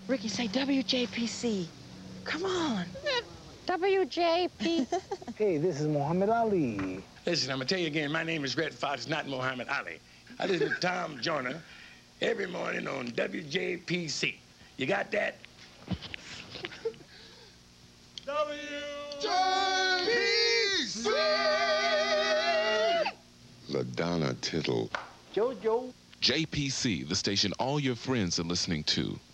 Ricky, say WJPC. Come on. WJP. Hey, this is Muhammad Ali. Listen, I'm gonna tell you again, my name is Red Fox, not Muhammad Ali. I listen to Tom Joyner every morning on WJPC. You got that? WJPC! LaDonna, Tittle. Jojo. JPC, the station all your friends are listening to.